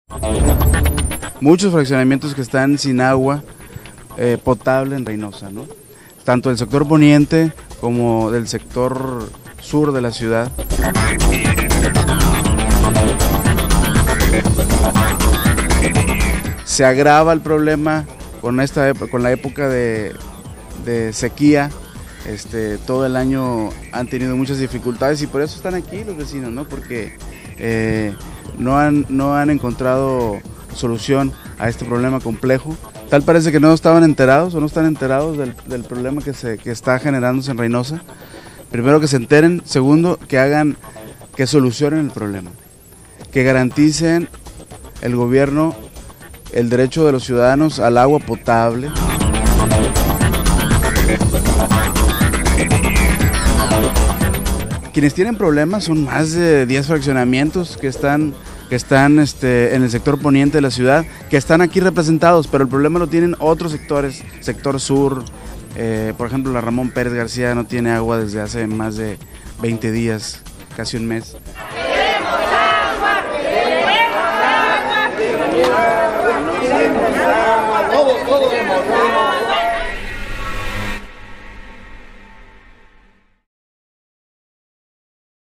Muchos fraccionamientos que están sin agua potable en Reynosa, ¿no? Tanto del sector poniente como del sector sur de la ciudad. Se agrava el problema con la época de sequía. Todo el año han tenido muchas dificultades y por eso están aquí los vecinos, ¿no? Porque no han encontrado solución a este problema complejo. Tal parece que no estaban enterados o no están enterados del problema que está generándose en Reynosa. Primero, que se enteren. Segundo, que solucionen el problema, que garanticen el gobierno el derecho de los ciudadanos al agua potable. Quienes tienen problemas son más de 10 fraccionamientos que están en el sector poniente de la ciudad, que están aquí representados, pero el problema lo tienen otros sectores, sector sur, por ejemplo la Ramón Pérez García no tiene agua desde hace más de 20 días, casi un mes. ¡Queremos agua! ¡Queremos agua! ¡Queremos agua! ¡Todos queremos agua!